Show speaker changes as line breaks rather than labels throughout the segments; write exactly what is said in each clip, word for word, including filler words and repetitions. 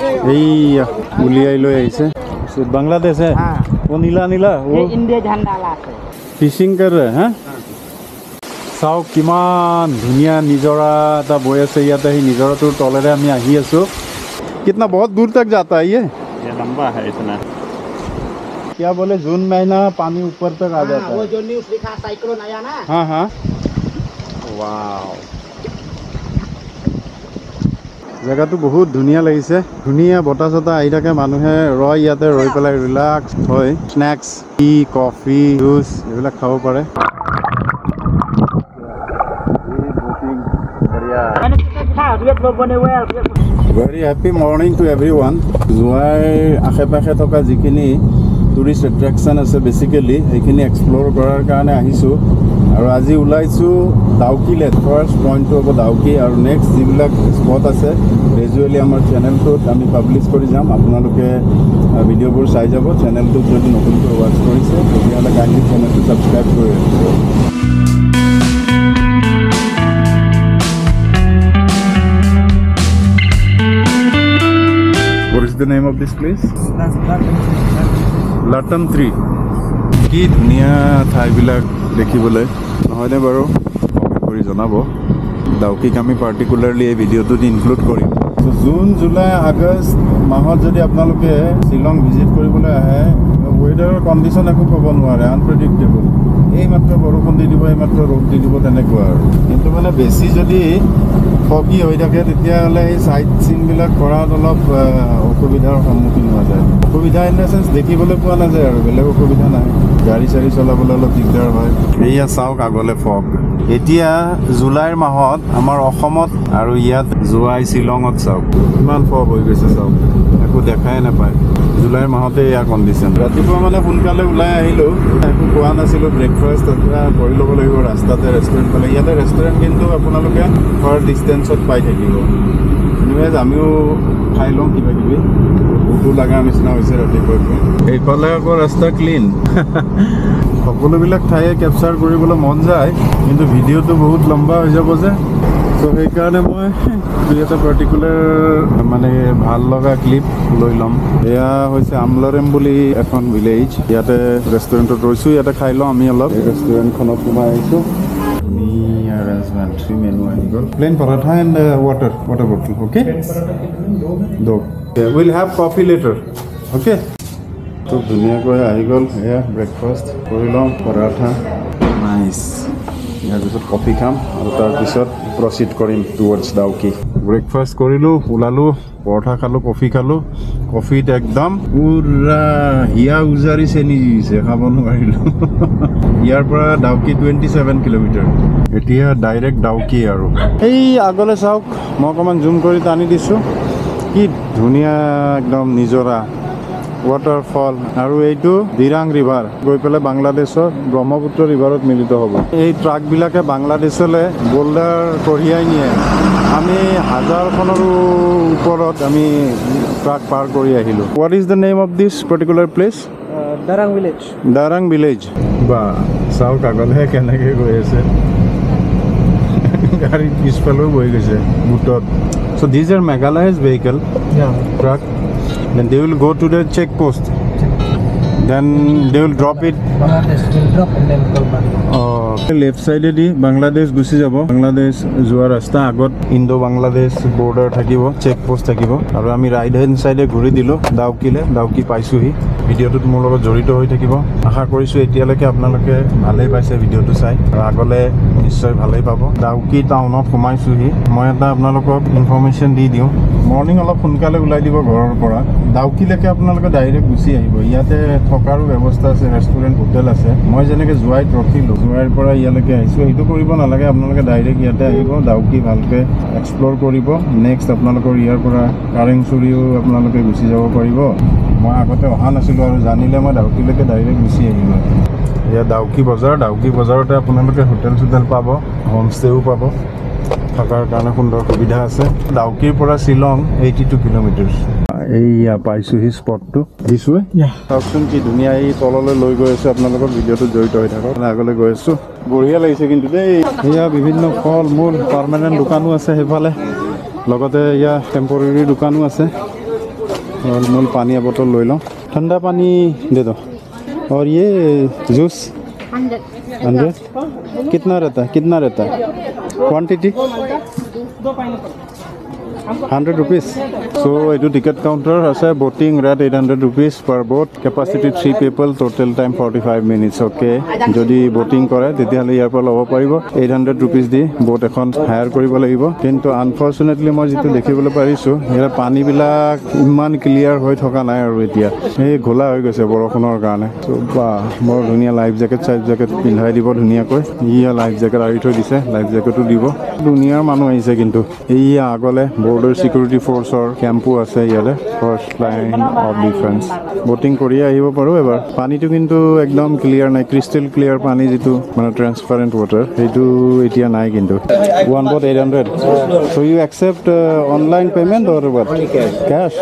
এই উলিয়াই লৈ আহিছে বাংলাদেশ है
हाँ
वो नीला नीला वो
ये इंडिया झंडा ला है
फिशिंग कर रहे हैं চাওক কিমান ধুনীয়া নিজৰা এটা বৈ আছে ইয়াতে সেই নিজৰাটোৰ তলেৰে আমি আহি আছো कितना बहुत दूर तक जाता है ये
ये लंबा है इतना
क्या बोले जून महीना पानी ऊपर तक आ जाता है
वो जो न्यूज़ लिखा साइक्लोन आया ना
हाँ हाँ वाव जगह बहुत धुनिया लगिसे धुनिया बता चता आहि थाके मानुहे रय याते रय पेलाय रिलैक्स होय स्नैक्स टी कॉफी जूस एबिला खाव पारे Very happy morning to everyone. Zuai akhe pakhe toka jikini tourist attraction ase basically ekini explore korar karone ahisu aru aji ulaisu Dauki le first point to hobo Dauki aru next jibilak spot ase gradually amar channel to ami publish kori jam apnaloke video bor sai jabo channel to jodi notun ko watch korise todiala kindly channel to subscribe kori What is the name of this place? Latam three. কি ধুনিয়া ঠাইবিলাক দেখিবলৈ নহয়নে বাৰু comment কৰি জনাব ডাউকিক আমি particularly এই ভিডিঅ'টোত ইনক্লুড কৰিম তো জুন জুলাই আগষ্ট মাহত যদি আপোনালোকে শ্বিলং ভিজিট কৰিবলৈ আহে ৱেডাৰৰ কণ্ডিশ্যন একো ক'ব নোৱাৰে আনপ্ৰেডিক্টেবল এই মাত্ৰ বৰষুণ দি দিব এই মাত্ৰ ৰ'দ দি দিব তেনেকুৱা আৰু কিন্তু মানে বেছি যদি ফগি হৈ থাকে তেতিয়াহ'লে এই চাইট চিনবিলাক কৰাত অলপ অসুবিধাৰ সন্মুখীন হোৱা যায় অসুবিধা ইন দ্য চেন্স দেখিবলৈ পোৱা নাযায় আৰু বেলেগ অসুবিধা নাই গাড়ী চাড়ী চলাবলৈ অলপ দিগদাৰ হয় এয়া চাওক আগলৈ ফগ এতিয়া জুলাইৰ মাহত আমাৰ অসমত আৰু ইয়াত জোৱাই শ্বিলঙত চাওক কিমান ফগ হৈ গৈছে চাওক একো দেখাই নাপায় জুলাইৰ মাহতে এয়া কণ্ডিশ্যন ৰাতিপুৱা মানে সোনকালে ওলাই আহিলোঁ একো খোৱা নাছিলোঁ ব্ৰেকফাষ্ট এতিয়া কৰি ল'ব লাগিব ৰাস্তাতে ৰেষ্টুৰেণ্ট পালে ইয়াতে ৰেষ্টুৰেণ্ট কিন্তু আপোনালোকে ফাৰ ডিষ্টেঞ্চত পাই থাকিব এনিৱেজ আমিও খাই লওঁ কিবা কিবি ভোকো লগা নিচিনা হৈছে ৰাতিপুৱা এইফালে আকৌ ৰাস্তা ক্লিন সকলোবিলাক ঠাইয়ে কেপচাৰ কৰিবলৈ মন যায় কিন্তু ভিডিঅ'টো বহুত লম্বা হৈ যাব যে তো সেইকাৰণে মই দুই এটা পাৰ্টিকুলাৰ মানে ভাল লগা ক্লিপ লৈ ল'ম এয়া হৈছে আমলাৰেম বুলি এখন ভিলেজ ইয়াতে ৰেষ্টুৰেণ্টত ৰৈছোঁ ইয়াতে খাই লওঁ আমি অলপ এই ৰেষ্টুৰেণ্টখনত সোমাই আহিছোঁ arrangement three menu ahi gol plain paratha and uh, water water bottle okay do okay, we'll have coffee later okay to duniya ko ahi gol yeah breakfast korilom paratha nice ইয়াৰ পিছত কফি খাম আৰু তাৰ পিছত proceed কৰিম towards Dawki breakfast কৰিলোঁ ওলালোঁ পৰঠা খালোঁ coffee খালোঁ কফিত একদম পুৰা হিয়া উজাৰি চেনি দিছে খাব নোৱাৰিলোঁ ইয়াৰ পৰা ডাউকি টুৱেণ্টি ছেভেন কিলোমিটাৰ এতিয়া ডাইৰেক্ট ডাউকি আৰু এই আগলৈ চাওক মই অকণমান জুম কৰি টানি দিছোঁ কি ধুনীয়া একদম নিজৰা ৱাটাৰফল আৰু এইটো দিৰাং ৰিভাৰ গৈ পেলাই বাংলাদেশৰ ব্ৰহ্মপুত্ৰ ৰিভাৰত মিলিত হ'ব এই ট্ৰাকবিলাকে বাংলাদেশলৈ বোল্ডাৰ কঢ়িয়াই নিয়ে আমি হাজাৰখনৰো ওপৰত আমি ট্ৰাক পাৰ কৰি আহিলোঁ what is the name of this particular place
Darang village
Darang village বা চাওক আগলৈহে কেনেকৈ গৈ আছে গাড়ী পিছফালেও বহি গৈছে বুটত so' these are Meghalaya's vehicle truck then they will go to the check post then they will drop it
Bangladesh will drop and then go back
oh left side di Bangladesh gusi jabo Bangladesh joa rasta agot Indo Bangladesh border thakibo check post thakibo aru ami right hand side ঘুৰি দিলো ডাউকিলে ডাউকি পাইছোহি ভিডিঅ'টোত মোৰ লগত জড়িত হৈ থাকিব আশা কৰিছোঁ এতিয়ালৈকে আপোনালোকে ভালেই পাইছে ভিডিঅ'টো চাই আৰু আগলৈ নিশ্চয় ভালেই পাব ডাউকি টাউনত সোমাইছোহি মই এটা আপোনালোকক ইনফৰমেশ্যন দি দিওঁ মৰ্নিং অলপ সোনকালে ওলাই দিব ঘৰৰ পৰা ডাউকিলৈকে আপোনালোকে ডাইৰেক্ট গুচি আহিব ইয়াতে থকাৰো ব্যৱস্থা আছে ৰেষ্টুৰেণ্ট হোটেল আছে মই যেনেকৈ জোৱাইত ৰখিলোঁ জোৱাইৰ পৰা ইয়ালৈকে আহিছোঁ সেইটো কৰিব নালাগে আপোনালোকে ডাইৰেক্ট ইয়াতে আহিব ডাউকি ভালকৈ এক্সপ্ল'ৰ কৰিব নেক্সট আপোনালোকৰ ইয়াৰ পৰা কাৰেংচুৰিও আপোনালোকে গুচি যাব পাৰিব মই আগতে অহা নাছিলোঁ আৰু জানিলে মই ডাউকিলৈকে ডাইৰেক্ট গুচি আহিলোঁ এয়া ডাউকি বজাৰ ডাউকি বজাৰতে আপোনালোকে হোটেল চোটেল পাব হোমষ্টেও পাব থকাৰ কাৰণে সুন্দৰ সুবিধা আছে ডাউকিৰ পৰা শ্বিলং এইটি টু কিলোমিটাৰ্ছ এইয়া পাইছোঁহি স্পটটো দিছোঁৱে চাওকচোন কি ধুনীয়া এই তললৈ লৈ গৈ আছোঁ আপোনালোকৰ ভিডিঅ'টোত জড়িত হৈ থাকক আগলৈ গৈ আছোঁ বঢ়িয়া লাগিছে কিন্তু দেই এয়া বিভিন্ন ফল মূল পাৰ্মানেণ্ট দোকানো আছে সেইফালে লগতে এয়া টেম্পৰেৰী দোকানো আছে और मूल पानी या बोतल ले लो ठंडा पानी दे दो और ये जूस हंड्रेड कितना रहता है कितना रहता है क्वांटिटी हंड्रेड रुपीज सो ये टिकट काउंटर আছে boating rate at hundred rupees per boat capacity three people total time forty five minutes okay যদি बोटिंग करे তেতিয়াহলে ইয়াৰ পৰা ল'ব পাৰিব एट हंड्रेड रुपीज দি बोट এখন হায়াৰ কৰিব লাগিব কিন্তু আনফৰচুনেটলি মই যেটো দেখিবলৈ পাৰিছো ইয়াৰ পানীবিলাক ইমান ক্লিয়াৰ হৈ থকা নাই আৰু এতিয়া এই ঘোলা হৈ গৈছে বৰষুণৰ কাৰণে সো বা বৰ ধুনীয়া লাইফ জেকেট সাইজ জেকেট পিন্ধাই দিব ধুনীয়াকৈ ইয়া লাইফ জেকেট আৰি থৈ দিছে লাইফ জেকেটটো দিব দুনিয়াৰ মানুহ আহিছে কিন্তু এই আগলে বৰ্ডাৰ সিকিউৰিটি ফোৰ্সৰ কেম্পো আছে ইয়াতে first line of defence boating কৰি আহিব পাৰো এবাৰ পানীটো কিন্তু একদম ক্লিয়াৰ নাই ক্রিস্টাল ক্লিয়াৰ পানী যেটো মানে ট্ৰান্সপাৰেন্ট ওয়াটাৰ এইটো এতিয়া নাই কিন্তু one boat eight hundred so you accept uh, online payment or what cash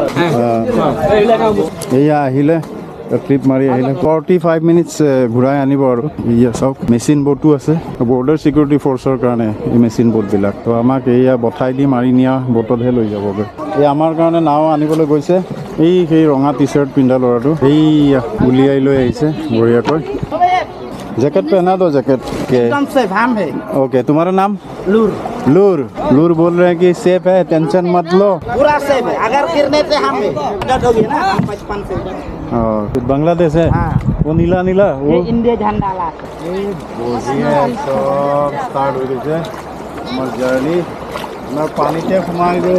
এয়া আহিলে ট্ৰিপ মাৰি আহিলে ফৰ্টি ফাইভ মিনিটছ ঘূৰাই আনিব আৰু ইয়া সব মেচিন বোটটো আছে বৰ্ডাৰ সিকিউৰিটি ফোৰ্সৰ কাৰণে এই মেচিন বোটবিলাক তো আমাক এয়া বঠাই দি মাৰি নিয়া বোটতহে লৈ যাবগৈ এই আমাৰ কাৰণে নাও আনিবলৈ গৈছে এই সেই ৰঙা টি চাৰ্ট পিন্ধা ল'ৰাটো এই উলিয়াই লৈ আহিছে বঢ়িয়াকৈ जैकेट पहना दो जैकेट के
एकदम सेफ हम है
ओके तुम्हारा नाम
लूर
लूर लूर बोल रहे हैं कि सेफ है टेंशन मत लो
पूरा सेफ है अगर गिरने से हम है डर हो गया ना हम पचपन से
हाँ तो बांग्लादेश है
हाँ
वो नीला नीला वो
ये इंडिया झंडा ला
बोलिए सब स्टार्ट हो गई है हमारी जर्नी मैं पानी के घुमाई दो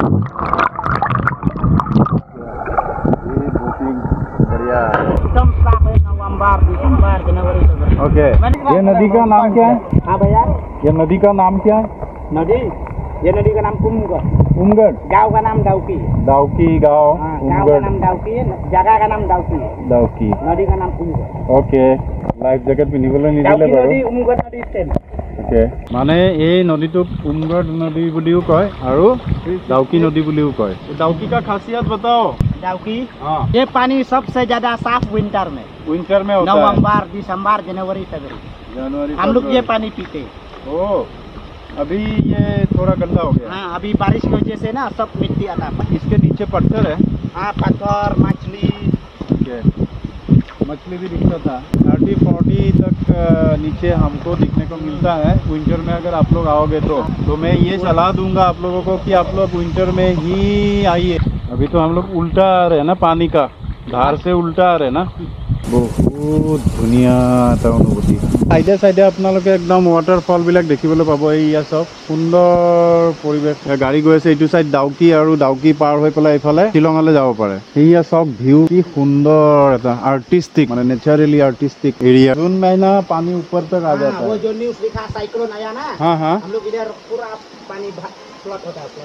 बढ़िया
एकदम साफ है नवंबर दिसंबर जनवरी
ओके ये नदी का नाम क्या है
हाँ भैया
ये नदी का नाम क्या है
नदी ये नदी का नाम कुमगढ़
उमगढ़
गांव का नाम दाउकी
दाउकी गांव
हाँ, गांव का नाम दाउकी है जगह का नाम दाउकी है
दाउकी
नदी का नाम कुमगढ़
ओके लाइफ जैकेट पिन्धिবলৈ নিদিলে
दाउकी
বাৰু
नदी उमगढ़ नदी सेम
ओके মানে এই নদীটোক উমগড় নদী বুলিও কয় আৰু দাউকি নদী বুলিও কয় দাউকি का खासियत बताओ
दाउकी
हाँ
ये पानी सबसे ज्यादा साफ विंटर में
विंटर में होता है
नवंबर दिसंबर जनवरी फरवरी
जनवरी
हम लोग ये पानी पीते
ओ अभी ये थोड़ा गंदा हो गया
हाँ अभी बारिश की वजह से ना सब मिट्टी आता है
इसके नीचे पत्थर है
हाँ पत्थर मछली
ओके मछली भी दिखता था थर्टी फोर्टी तक नीचे हमको दिखने को मिलता है विंटर में अगर आप लोग आओगे तो तो मैं ये सलाह दूंगा आप लोगों को कि आप लोग विंटर में ही आइए अभी तो हम लोग उल्टा आ रहे हैं ना पानी का धार से उल्टा आ रहे हैं ना बहुत धुनिया এটা অনুভূতি সাইডে সাইডে আপোনালোকে একদম ওয়াটাৰফল বিলাক দেখিবলৈ পাব এইয়া সব সুন্দৰ পৰিবেশ গাড়ী গৈ আছে এইটো সাইড দাউকি আৰু দাউকি পাৰ হৈ পেলাই ইফালে শিলঙলৈ যাব পাৰে এইয়া সব ভিউ কি সুন্দৰ এটা आर्टिस्टिक মানে नेचुरली आर्टिस्टिक एरिया जून महीना पानी ऊपर तक आ जाता
वो
है
जो न्यूज़ लिखा साइक्लोन आया ना
हाँ हाँ
हम लोग इधर पूरा पानी फ्लड होता है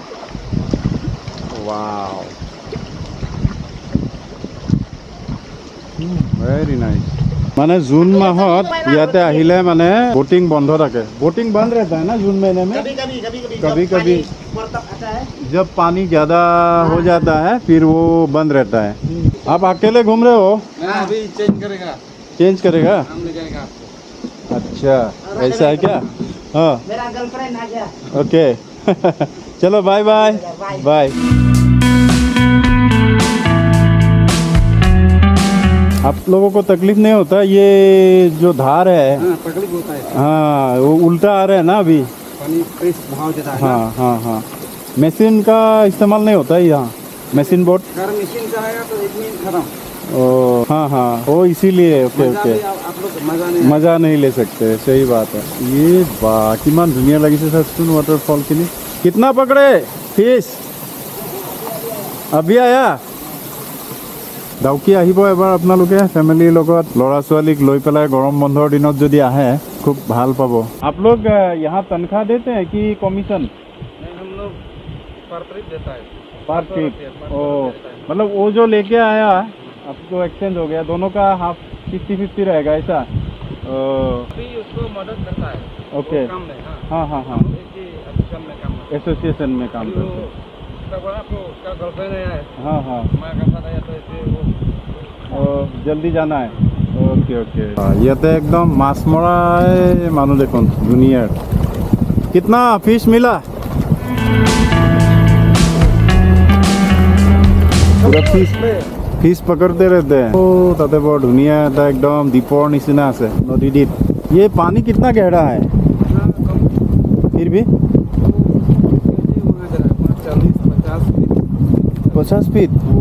वाओ वेरी नाइस माने जून माहत ইয়াতে আহিলে মানে बोटिंग बंद থাকে बोटिंग बंद रहता है ना जून महीने में
कभी कभी कभी कभी
कभी कभी
आता है
जब पानी ज्यादा हो जाता है फिर वो बंद रहता है आप अकेले घूम रहे हो
अभी चेंज करेगा
चेंज करेगा
हम ले जाएगा
अच्छा ऐसा है क्या हाँ
मेरा गर्लफ्रेंड आ गया
ओके चलो बाय बाय बाय आप लोगों को तकलीफ नहीं होता ये जो धार है
हाँ तकलीफ होता है
हाँ वो उल्टा आ रहा है ना अभी
पानी फ्रेश बहाव देता है
हाँ हाँ हाँ मशीन का इस्तेमाल नहीं होता है यहाँ मशीन बोट
अगर मशीन चलाएगा तो एक मिनट खत्म
ओ हाँ हाँ ओ इसीलिए ओके ओके
आप लोग मजा नहीं
मजा नहीं ले सकते सही बात है ये बा किमान धुनिया लगी से सचुन वाटरफॉल के लिए कितना पकड़े फिश अभी आया दाउकी আহিব এবাৰ আপোনালোকে ফ্যামিলিৰ লগত লৰা ছোৱালীক লৈ পেলাই গৰম বন্ধৰ দিনত যদি আহে খুব ভাল পাব आप लोग यहाँ तनख्वाह देते हैं कि कमीशन
हम लोग पर ट्रिप देता है
पर ट्रिप ओ मतलब वो जो लेके आया आपको एक्सचेंज हो गया दोनों का हाफ फिफ्टी फिफ्टी रहेगा ऐसा
उसको मदद करता है
ओके
काम में
हाँ हाँ हाँ
एसोसिएशन में काम
एसोसिएशन में काम करते हैं हाँ हाँ जल्दी जाना है ओके ओके ইয়াতে একদম মাছ মৰাই মানুহ দেখোন দুনিয়াৰ कितना फिश मिला फिश फिश पकड़ते रहते हैं ओ ताते बर धुनिया एटा एकदम दीपर निचिना आछे नदी द्वीप ये पानी कितना गहरा है फिर भी पचास फीट ओ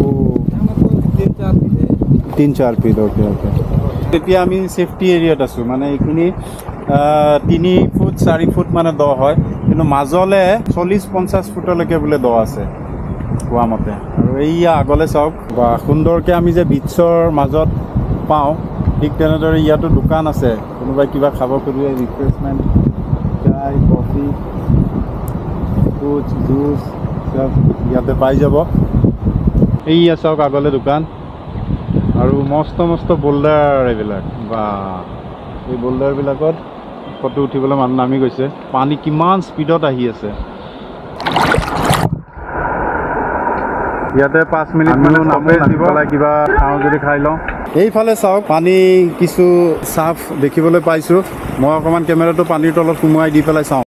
तीन चार फीट ओके ओके তেতিয়া আমি সেফটি এরিয়াত আছো মানে এইখিনি তিনি ফুট চাৰি ফুট মানে দ হয় কিন্তু মাজলে চল্লিশ পঞ্চাশ ফুটলৈকে বোলে দ আছে কোৱা মতে আৰু এইয়া আগলে চাওক বা সুন্দৰকে আমি যে বিচৰ মাজত পাওঁ ঠিক তেনেদৰে ইয়াতো দোকান আছে কোনোবাই কিবা খাব খুজিলে ৰিফ্ৰেছমেণ্ট চাই কফি ফ্ৰুটছ জুচ সব ইয়াতে পাই যাব এইয়া চাওক আগলে দোকান আৰু মস্ত মস্ত বোল্ডাৰ এইবিলাক বা এই বোল্ডাৰবিলাকত ফটো উঠিবলৈ মানুহ নামি গৈছে পানী কিমান স্পীডত আহি আছে ইয়াতে পাঁচ মিনিট মানে নামে দিবলৈ কিবা খাওঁ যদি খাই লওঁ এইফালে চাওক পানী কিছু চাফ দেখিবলৈ পাইছোঁ মই অকণমান কেমেৰাটো পানীৰ তলত সোমোৱাই দি পেলাই চাওঁ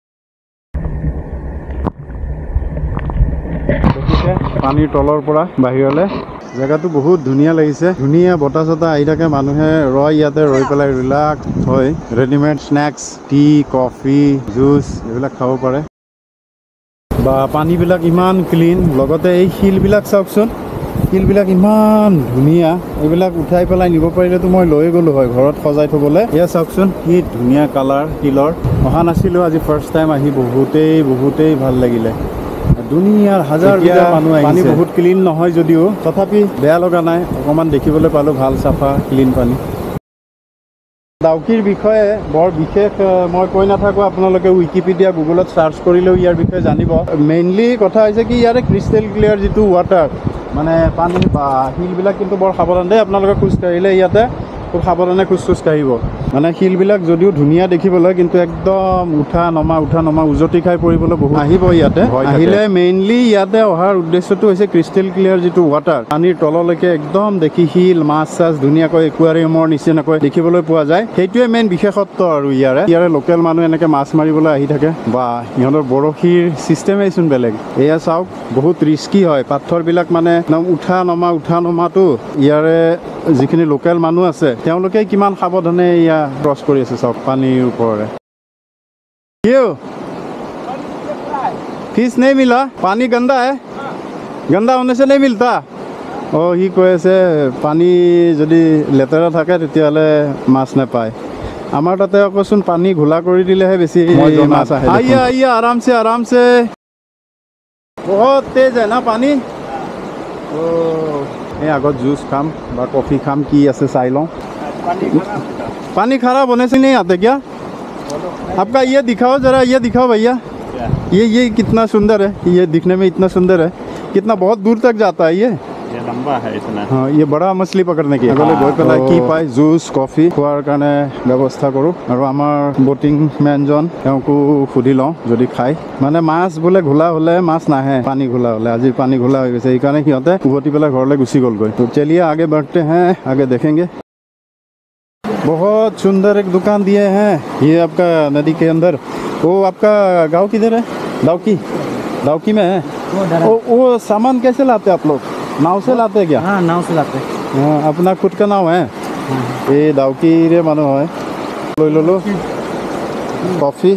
পানীৰ তলৰ পৰা বাহিৰলৈ জেগাটো বহুত ধুনীয়া লাগিছে ধুনীয়া বতাহ চতাহ আহি থাকে মানুহে ৰয় ইয়াতে ৰৈ পেলাই ৰিলাক্স হয় readymade snacks tea coffee juice এইবিলাক খাব পাৰে বা পানীবিলাক ইমান ক্লিন লগতে এই শিলবিলাক চাওকচোন শিলবিলাক ইমান ধুনীয়া এইবিলাক উঠাই পেলাই নিব পাৰিলেতো মই লৈ গ'লো হয় ঘৰত সজাই থ'বলৈ এয়া চাওকচোন কি ধুনীয়া কালাৰ শিলৰ অহা নাছিলোঁ আজি ফাৰ্ষ্ট টাইম আহি বহুতেই বহুতেই ভাল লাগিলে দুনিয়াৰ হাজাৰ হাজাৰ মানুহ আহিছে পানী বহুত ক্লিন নহয় যদিও তথাপি বেয়া লগা নাই অকণমান দেখিবলৈ পালোঁ ভাল চাফা ক্লিন পানী ডাউকিৰ বিষয়ে বৰ বিশেষ মই কৈ নাথাকোঁ আপোনালোকে উইকিপিডিয়া গুগলত চাৰ্চ কৰিলেও ইয়াৰ বিষয়ে জানিব মেইনলি কথা হৈছে কি ইয়াৰে ক্ৰিষ্টেল ক্লিয়াৰ যিটো ৱাটাৰ মানে পানী বা শিলবিলাক কিন্তু বৰ সাৱধান দেই আপোনালোকে খোজকাঢ়িলে ইয়াতে খুব সাৱধানে খোজ খোজ কাঢ়িব মানে শিলবিলাক যদিও ধুনীয়া দেখিবলৈ কিন্তু একদম উঠা নমা উঠা নমা উজতি খাই পৰিবলৈ বহুত আহিব ইয়াতে আহিলে মেইনলি ইয়াতে অহাৰ উদ্দেশ্যটো হৈছে ক্ৰিষ্টেল ক্লিয়াৰ যিটো ৱাটাৰ পানীৰ তললৈকে একদম দেখি শিল মাছ চাছ ধুনীয়াকৈ একুৱাৰিয়ামৰ নিচিনাকৈ দেখিবলৈ পোৱা যায় সেইটোৱে মেইন বিশেষত্ব আৰু ইয়াৰে ইয়াৰে লোকেল মানুহ এনেকৈ মাছ মাৰিবলৈ আহি থাকে বা সিহঁতৰ বৰশীৰ ছিষ্টেমেই চোন বেলেগ এয়া চাওক বহুত ৰিস্কি হয় পাথৰবিলাক মানে একদম উঠা নমা উঠা নমাটো ইয়াৰে যিখিনি লোকেল মানুহ আছে তেওঁলোকে কিমান সাৱধানে ইয়া ক্ৰছ কৰি আছে চাওক পানীৰ ওপৰৰে क्यों फिश नहीं मिला पानी गंदा है गंदा होने से नहीं मिलता ओ ही কৈ আছে পানী যদি লেতেৰা থাকে তেতিয়াহ'লে মাছ নাপায় আমাৰ তাতে অকচোন পানী ঘোলা কৰি দিলেহে বেছি মাছ আহে आइए आइए आराम से आराम से बहुत तेज है ना पानी ओ এই আগত জুচ খাম বা কফি খাম কি আছে চাই লওঁ पानी खराब होने से नहीं आते क्या आपका ये दिखाओ जरा ये दिखाओ भैया ये ये कितना सुंदर है ये दिखने में इतना सुंदर है कितना बहुत दूर तक जाता है ये
ये लंबा है इतना
हाँ ये बड़ा मछली पकड़ने की अगले गई पेला की पाई जूस कॉफी খোৱাৰ কাৰণে ব্যৱস্থা কৰোঁ আৰু আমাৰ বটিং মেনজন তেওঁকো সুধি লওঁ যদি খায় মানে মাছ বোলে ঘোলা হ'লে মাছ নাহে পানী ঘোলা হ'লে আজি পানী ঘোলা হৈ গৈছে সেইকাৰণে সিহঁতে উভতি পেলাই ঘৰলৈ গুচি গ'লগৈ তো চলিয়ে आगे बढ़ते हैं आगे देखेंगे बहुत सुंदर एक दुकान दिए हैं ये आपका नदी के अंदर वो आपका गांव किधर है दाउकी दाउकी में है वो वो सामान कैसे लाते आप लोग नाव से लाते हैं क्या
हाँ नाव से लाते
हाँ अपना खुद का नाव है ये दाउकी रे मानो है लो लो लो कॉफ़ी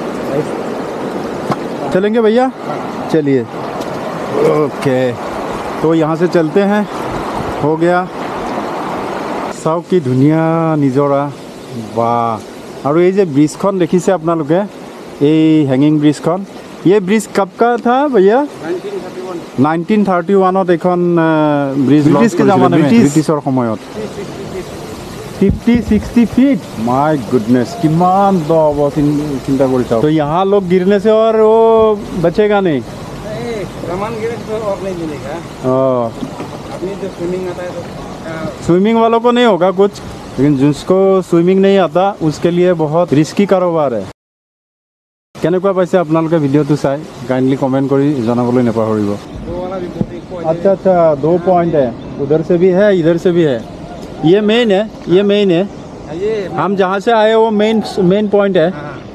चलेंगे भैया चलिए ओके तो यहाँ से चलते हैं हो गया চাওক কি ধুনীয়া নিজৰা বা আৰু এই যে ব্ৰিজখন দেখিছে আপোনালোকে এই হেঙিং ব্ৰিজখন ये ब्रिज कब का था भैया नाइनटीन थर्टी वन এইখন ব্ৰিজ ব্ৰিটিছ के जमाने में ব্ৰিটিছৰ সময়ত fifty sixty feet my goodness किमान द अब चिंता कर चाहो तो यहाँ लोग गिरने से और वो बचेगा नहीं
सामान गिरे तो और नहीं मिलेगा अपनी जो स्विमिंग आता है तो
स्विमिंग वालों को नहीं होगा कुछ लेकिन जिसको स्विमिंग नहीं आता उसके लिए बहुत रिस्की कारोबार है কেনেকুৱা পাইছে আপোনালোকে ভিডিঅ'টো চাই কাইন্ডলি কমেন্ট কৰি জনাবলৈ নেপাহৰিব अच्छा अच्छा दो पॉइंट है उधर से भी है इधर से भी है ये मेन है ये मेन है हम जहाँ से आए वो मेन मेन पॉइंट है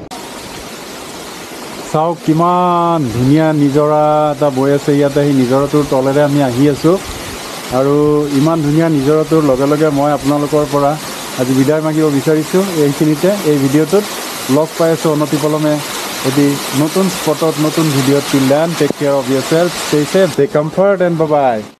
চাওক কিমান ধুনীয়া নিজৰা এটা বৈ আছে ইয়াতে সেই নিজৰাটোৰ তলেৰে আমি আহি আছোঁ আৰু ইমান ধুনীয়া নিজৰটোৰ লগে লগে মই আপোনালোকৰ পৰা আজি বিদায় মাগিব বিচাৰিছোঁ এইখিনিতে এই ভিডিঅ'টোত লগ পাই আছোঁ অনতিপলমে এটি নতুন স্পটত নতুন ভিডিঅ'ত till then take care of yourself stay safe stay comfort and bye by